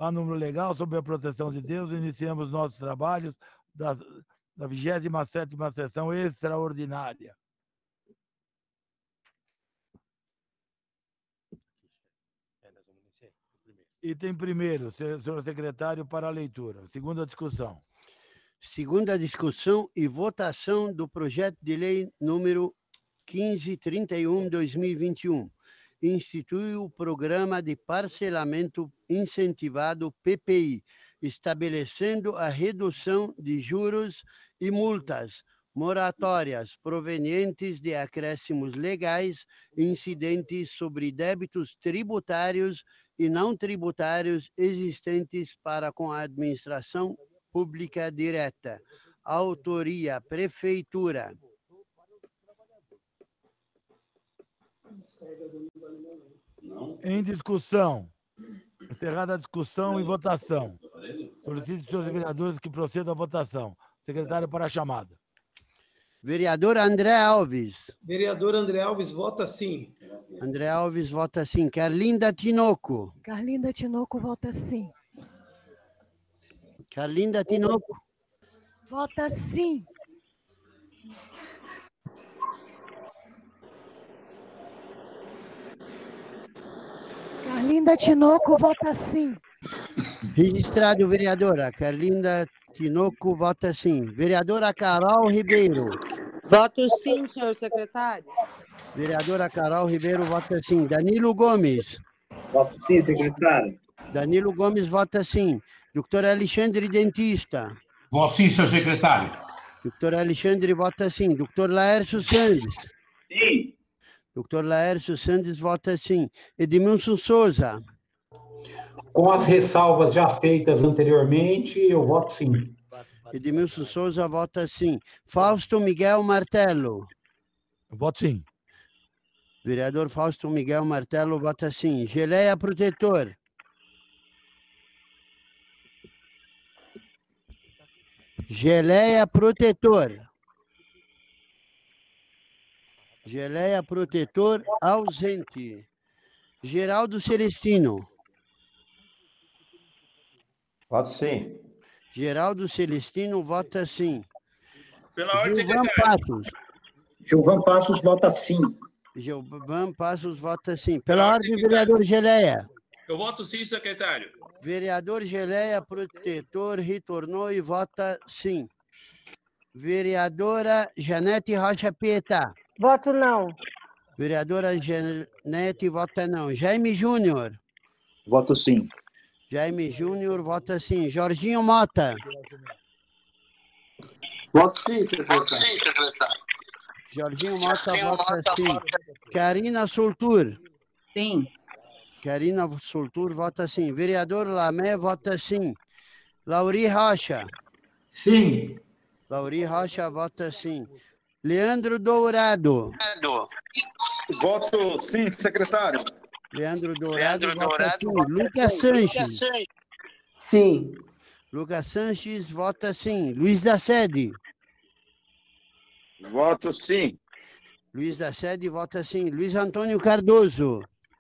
Há número legal sobre a proteção de Deus. Iniciamos nossos trabalhos da 27ª sessão extraordinária. Item primeiro, senhor secretário, para a leitura. Segunda discussão. Segunda discussão e votação do projeto de lei número 1531/2021. Institui o Programa de Parcelamento Incentivado PPI, estabelecendo a redução de juros e multas moratórias provenientes de acréscimos legais incidentes sobre débitos tributários e não tributários existentes para com a administração pública direta. Autoria: Prefeitura. Em discussão. Encerrada a discussão e votação. Solicito aos vereadores que procedam à votação. Secretário, para a chamada. Vereador André Alves. Vereador André Alves vota sim. André Alves vota sim. Carlinda Tinoco. Carlinda Tinoco vota sim. Carlinda Tinoco. Vota sim. Carlinda Tinoco vota sim. Registrado, vereadora. Carlinda Tinoco vota sim. Vereadora Carol Ribeiro. Voto sim, senhor secretário. Vereadora Carol Ribeiro vota sim. Danilo Gomes. Voto sim, secretário. Danilo Gomes vota sim. Doutor Alexandre Dentista. Voto sim, senhor secretário. Doutor Alexandre vota sim. Doutor Laércio Sandes. Sim. Doutor Laércio Sandes vota sim. Edmilson Souza. Com as ressalvas já feitas anteriormente, eu voto sim. Edmilson Souza vota sim. Fausto Miguel Martelo. Voto sim. Vereador Fausto Miguel Martelo vota sim. Geleia Protetor. Geleia Protetor. Geleia Protetor ausente. Geraldo Celestino. Voto sim. Geraldo Celestino vota sim. Pela ordem, Gilvan Passos. Gilvan Passos vota sim. Gilvan Passos vota sim. Pela ordem, vereador Geleia. Eu voto sim, secretário. Vereador Geleia Protetor retornou e vota sim. Vereadora Janete Rocha Pietá. Voto não. Vereadora Janete vota não. Jaime Júnior. Voto sim. Jaime Júnior vota sim. Jorginho Mota. Voto sim, secretário. Jorginho Mota vota sim. Karina Soltur. Sim. Karina Soltur vota sim. Vereador Lamé vota sim. Lauri Rocha. Sim. Lauri Rocha vota sim. Leandro Dourado. Voto sim, secretário. Leandro Dourado vota sim. Lucas Sanches. Sim. Lucas Sanches vota sim. Luiz da Sede. Voto sim. Luiz da Sede vota sim. Luiz Antônio Cardoso.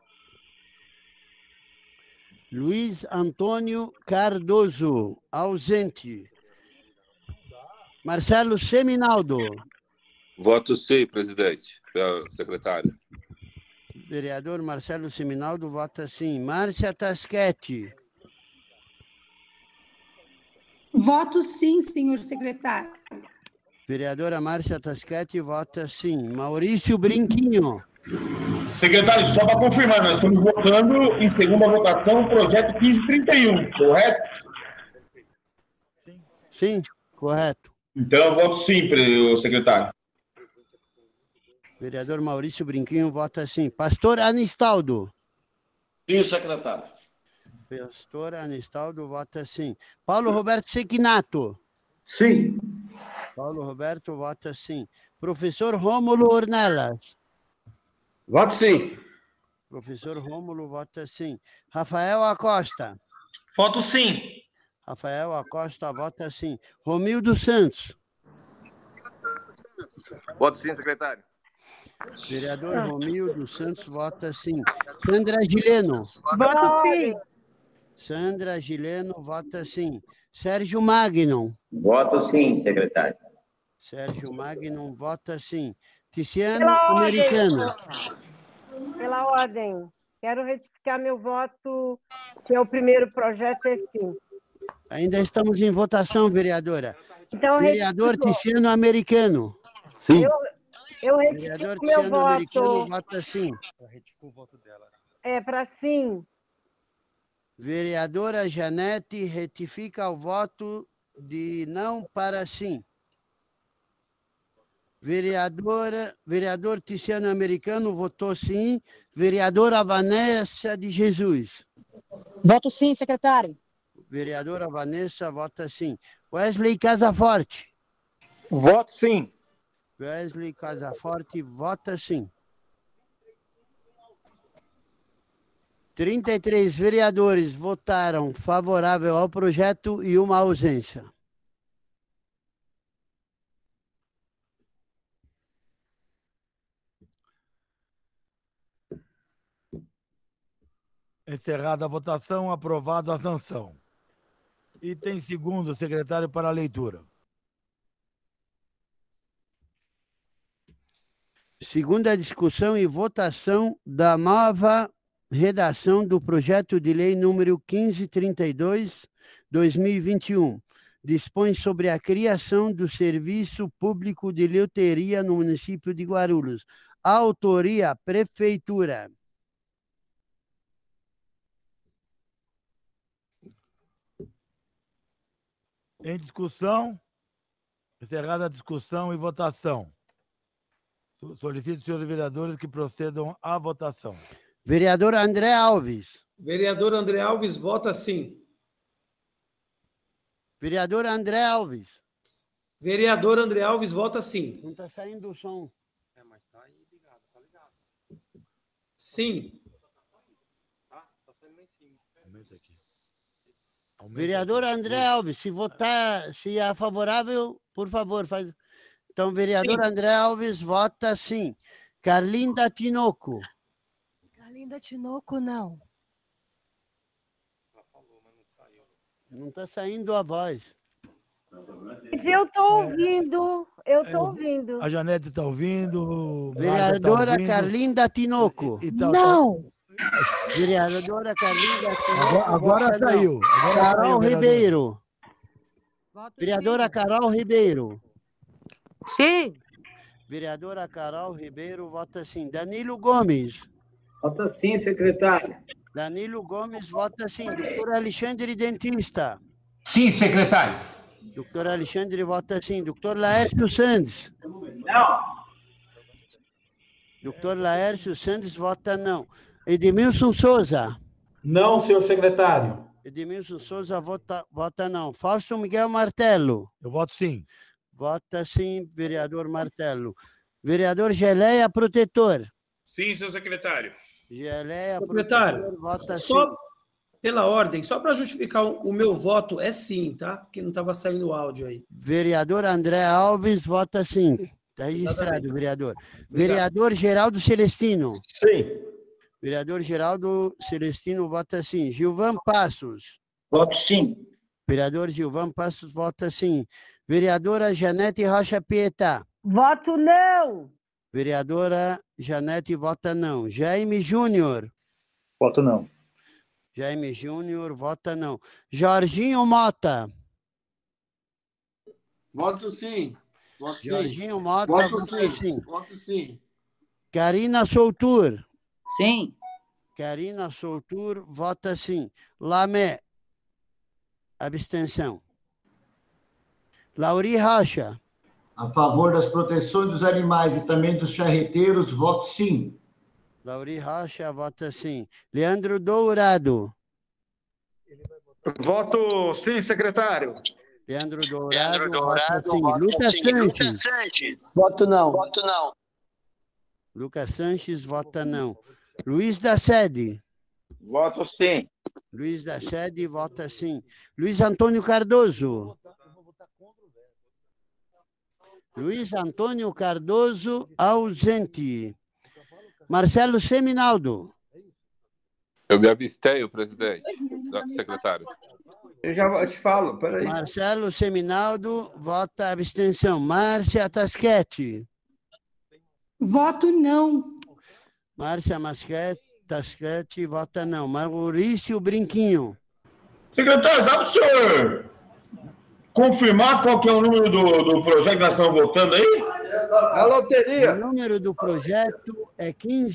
Luiz Antônio Cardoso, ausente. Marcelo Seminaldo. Voto sim, presidente, secretário. Vereador Marcelo Seminaldo vota sim. Márcia Tasquete. Voto sim, senhor secretário. Vereadora Márcia Tasquete vota sim. Maurício Brinquinho. Secretário, só para confirmar, nós estamos votando em segunda votação o projeto 1531, correto? Sim, correto. Então eu voto sim, secretário. Vereador Maurício Brinquinho vota sim. Pastor Anistaldo. Sim, secretário. Pastor Anistaldo vota sim. Paulo Roberto Sequinato. Sim. Paulo Roberto vota sim. Professor Rômulo Ornelas. Voto sim. Professor Rômulo vota sim. Rafael Acosta. Voto sim. Rafael Acosta vota sim. Romildo Santos. Voto sim, secretário. Vereador Romildo Santos vota sim. Sandra Gileno. Voto sim. Sandra Gileno vota sim. Sérgio Magno. Voto sim, secretário. Sérgio Magno vota sim. Tiziano Pela Americano. ordem, pela ordem, quero retificar meu voto, se é o primeiro projeto, é sim. Ainda estamos em votação, vereadora. Então, Vereador retifico. Tiziano Americano. Sim. Eu Vereador retifico meu Tiziano Americano voto. vota sim. É para sim. Vereadora Janete retifica o voto de não para sim. Vereador Tiziano Americano votou sim. Vereadora Vanessa de Jesus. Voto sim, secretário. Vereadora Vanessa vota sim. Wesley Casaforte. Voto sim. Wesley Casaforte vota sim. 33 vereadores votaram favorável ao projeto e uma ausência. Encerrada a votação, aprovado a sanção. Item segundo, secretário, para a leitura. Segunda discussão e votação da nova redação do projeto de lei número 1532/2021. Dispõe sobre a criação do Serviço Público de Loteria no município de Guarulhos. Autoria, Prefeitura. Em discussão, encerrada a discussão e votação. Solicito, senhores vereadores, que procedam à votação. Vereador André Alves. Vereador André Alves vota sim. Vereador André Alves. Vereador André Alves vota sim. Não está saindo o som. Sim. Vereador André Alves, se votar, se é favorável, por favor, faz. Então, vereador Sim. André Alves vota sim. Carlinda Tinoco. Carlinda Tinoco, não. Não está saindo a voz. Mas eu estou ouvindo, ouvindo. A Janete está ouvindo. Vereadora Carlinda Tinoco. Não. Vereadora Carlinda Tinoco. Agora vota não. saiu. Agora Carol saiu, Ribeiro. Voto Vereadora sim. Carol Ribeiro. Sim. Vereadora Carol Ribeiro vota sim. Danilo Gomes. Vota sim, secretário. Danilo Gomes vota sim. Doutor Alexandre Dentista. Sim, secretário. Doutor Alexandre vota sim. Doutor Laércio Santos. Não. Doutor Laércio Santos vota não. Edmilson Souza. Não, senhor secretário. Edmilson Souza vota não. Fausto Miguel Martelo. Eu voto sim. Vota sim, vereador Martelo. Vereador Geleia Protetor. Sim, senhor secretário. Geleia Secretário, Protetor vota só sim. pela ordem, só para justificar o meu voto, é sim, tá? Porque não estava saindo o áudio aí. Vereador André Alves vota sim. Está registrado, vereador. Vereador Geraldo Celestino. Sim. Vereador Geraldo Celestino vota sim. Gilvan Passos. Voto sim. Vereador Gilvan Passos vota sim. Vereadora Janete Rocha Pietá. Voto não. Vereadora Janete vota não. Jaime Júnior. Voto não. Jaime Júnior vota não. Jorginho Mota. Voto sim. Voto sim. Jorginho Mota Voto vota sim. sim. Voto sim. Karina Soutur. Sim. Karina Soutur vota sim. Lamé. Abstenção. Lauri Rocha. A favor das proteções dos animais e também dos charreteiros, voto sim. Lauri Rocha vota sim. Leandro Dourado. Voto sim, secretário. Leandro Dourado vota sim. Lucas Sanches. Voto não. Voto não. Lucas Sanches vota não. Luiz da Sede. Voto sim. Luiz da Sede vota sim. Luiz Antônio Cardoso. Luiz Antônio Cardoso, ausente. Marcelo Seminaldo. Eu me abstenho, presidente, secretário. Eu já te falo, peraí. Marcelo Seminaldo, vota abstenção. Márcia Taschetti. Voto não. Márcia Taschetti, vota não. Maurício Brinquinho. Secretário, dá para o senhor confirmar qual que é o número do projeto que nós estamos votando aí? A loteria. O número do projeto é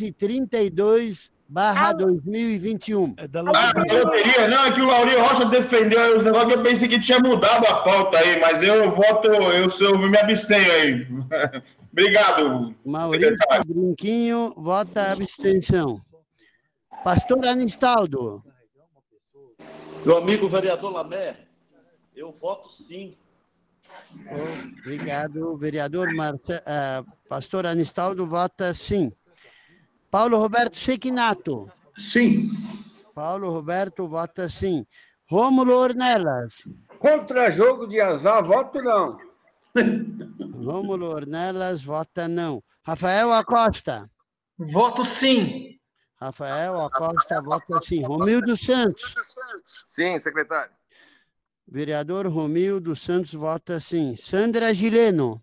1532/2021. Loteria, não, é que o Lauri Rocha defendeu os negócios que eu pensei que tinha mudado a pauta aí, mas eu me abstenho aí. Obrigado, Maurício secretário. Brinquinho, vota abstenção. Pastor Anistaldo. Meu amigo vereador Lamé, eu voto sim. Obrigado, vereador Pastor Anistaldo, vota sim. Paulo Roberto Sequinato. Sim. Paulo Roberto vota sim. Rômulo Ornelas. Contra jogo de azar, voto não. Rômulo Ornelas vota não. Rafael Acosta. Voto sim. Rafael Acosta vota sim. Romildo Santos. Sim, secretário. Vereador Romildo Santos vota sim. Sandra Gileno.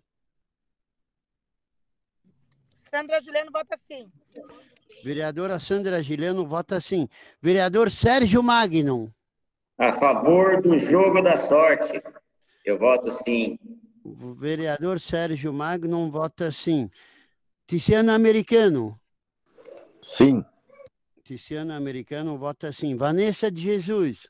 Sandra Gileno vota sim. Vereadora Sandra Gileno vota sim. Vereador Sérgio Magno. A favor do jogo da sorte. Eu voto sim. O vereador Sérgio Magno vota sim. Tiziano Americano. Sim. Tiziano Americano vota sim. Vanessa de Jesus.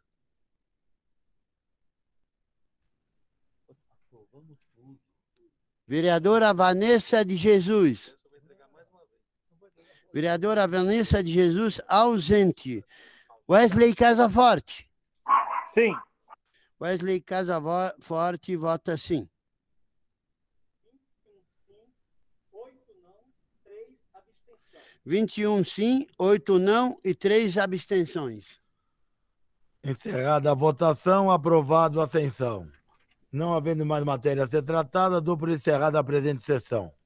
Vereadora Vanessa de Jesus. Vereadora Vanessa de Jesus, ausente. Wesley Casaforte. Sim. Wesley Casaforte vota sim. 21 sim, 8 não e 3 abstenções. Encerrada a votação, aprovado a ascensão. Não havendo mais matéria a ser tratada, dou por encerrada a presente sessão.